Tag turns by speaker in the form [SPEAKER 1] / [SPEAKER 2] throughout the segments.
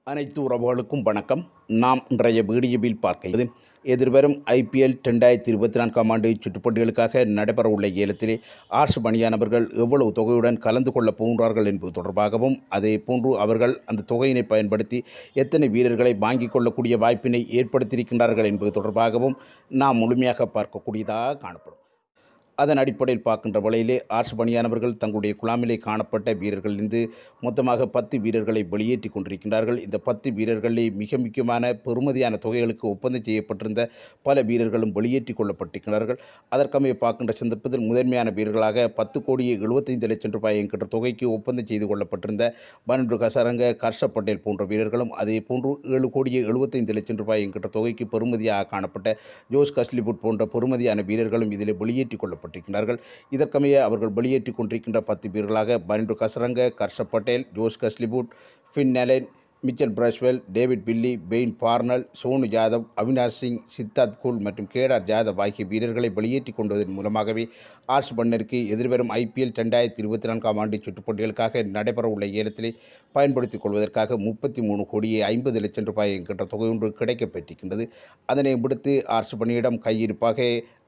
[SPEAKER 1] அனைத்து உறவுகளுக்கும் வணக்கம். நாம் இன்றைய வீடியோவில் பார்க்கிறது எதிர்வரும் IPL 2024 ஆண்டு சுற்றுப்போட்டிகளுக்காக நடைபெறவுள்ள ஏலத்திலே RCB அணியானவர்கள் எவ்வளவு தொகையுடன் கலந்து கொள்ளப் போகின்றார்கள் என்பது தொடர்பாகவும், அதே போன்று அவர்கள் அந்த தொகையினை பயன்படுத்தி எத்தனை வீரர்களை வாங்கிக் கொள்ளக்கூடிய வாய்ப்பினை ஏற்படுத்தியிருக்கின்றார்கள் என்பது தொடர்பாகவும் நாம் முழுமையாக பார்க்கக்கூடியதாக காணப்படும். அதன் அடிப்படையில் பார்க்கின்ற வேளையிலே RCB அணியானவர்கள் தங்களுடைய குழாமிலே காணப்பட்ட வீரர்களிலிருந்து மொத்தமாக 10 வீரர்களை வெளியேற்றி கொண்டிருக்கின்றார்கள். இந்த 10 வீரர்களிலே மிக முக்கியமான பெறுமதியான தொகைகளுக்கு ஒப்பந்தம் செய்யப்பட்டிருந்த பல வீரர்களும் வெளியேற்றி கொள்ளப்பட்டிருக்கிறார்கள். அதற்கமைய பார்க்கின்ற சந்தர்ப்பத்தில் முதன்மையான வீரர்களாக 10,75,00,000 ரூபாய் என்கின்ற தொகைக்கு ஒப்பந்தம் செய்து கொள்ளப்பட்டிருந்த பன்ரு கசரங்க, ஹர்ஷப் பட்டேல் போன்ற வீரர்களும், அதே போன்று 7,75,00,000 ரூபாய் என்கின்ற தொகைக்கு பெறுமதியாக காணப்பட்ட ஜோஷ் கஸ்லிவுட் போன்ற பெறுமதியான வீரர்களும் இதில் வெளியேற்றி கொள்ளப்பட்டிருக்கிறார்கள். இதற்கமைய அவர்கள் வெளியேற்றி கொண்டிருக்கின்ற 10 வீரர்களாக பன்ரு Hasaranga, Harshal Patel, Josh Hazlewood, Finn Allen, Michael Bracewell, David Willey, Wayne Parnell, Sonu Yadav, Avinash Singh, Siddharth Kaul மற்றும் கேடார் ஜாதவ் ஆகிய வீரர்களை வெளியேற்றி கொண்டதன் மூலமாகவே RCB எதிர்வரும் IPL 2024 ஆண்டு சுற்றுப்போட்டிகளுக்காக நடைபெறவுள்ள ஏலத்திலே பயன்படுத்திக் கொள்வதற்காக 33,50,00,000 ரூபாய் என்கின்ற தொகை ஒன்று கிடைக்கப்பெற்றிருக்கின்றது. அதனை விடுத்து RCB கையிருப்பாக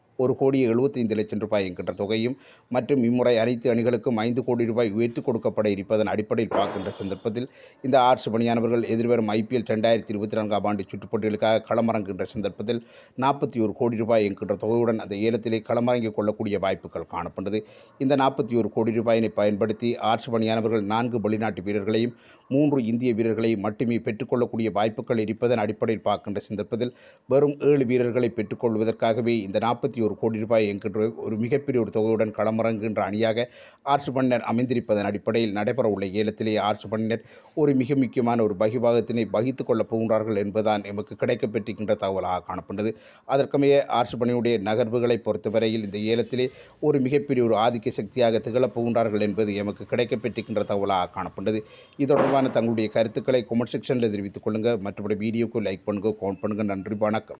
[SPEAKER 1] 1,75,00,000 ரூபாய் என்கின்ற தொகையும் மற்றும் இம்முறை அனைத்து அணிகளுக்கும் 5 கோடி ரூபாய் உயர்த்தி கொடுக்கப்பட இருப்பதன் அடிப்படையில் பார்க்கின்ற சந்தர்ப்பத்தில் இந்த RCB அணியானவர்கள் எதிர்வரும் IPL 2024 ஆண்டு சுற்றுப்போட்டிகளுக்காக களமிறங்குகின்ற சந்தர்ப்பத்தில் 41 கோடி ரூபாய் என்கின்ற தொகையுடன் அந்த ஏலத்திலே களமிறங்கிக் கொள்ளக்கூடிய வாய்ப்புகள் காணப்பட்டது. இந்த 41 கோடி ரூபாயினை பயன்படுத்தி RCB அணியானவர்கள் 4 வெளிநாட்டு வீரர்களையும் 3 இந்திய வீரர்களையும் மட்டுமே பெற்றுக்கொள்ளக்கூடிய வாய்ப்புகள் இருப்பதன் அடிப்படையில் பார்க்கின்ற சந்தர்ப்பத்தில் வெறும் 7 வீரர்களை பெற்றுக்கொள்வதற்காகவே இந்த 41 கோடி ரூபாய் என்கின்ற ஒரு மிகப்பெரிய ஒரு தொகையுடன் களமிறங்குகின்ற அணியாக RCB அமைந்திருப்பதன் அடிப்படையில் நடைபெறவுள்ள ஏலத்திலே RCB ஒரு மிக முக்கியமான ஒரு பகிபாகத்தினை வகித்துக் கொள்ளப் போகின்றார்கள் என்பதுதான் எமக்கு கிடைக்கப்பெற்றிருக்கின்ற தகவலாக காணப்பட்டது. அதற்கமைய RCB நகர்வுகளை பொறுத்தவரையில் இந்த ஏலத்திலே ஒரு மிகப்பெரிய ஒரு ஆதிக்க சக்தியாக திகழப் போகின்றார்கள் என்பது எமக்கு கிடைக்கப்பெற்றிருக்கின்ற தகவலாக காணப்பட்டது. இது தொடர்பான தங்களுடைய கருத்துக்களை கமெண்ட் செக்ஷனில் தெரிவித்துக் கொள்ளுங்கள். மற்றபடி வீடியோக்கு லைக் பண்ணுங்கள், கமெண்ட் பண்ணுங்கள். நன்றி, வணக்கம்.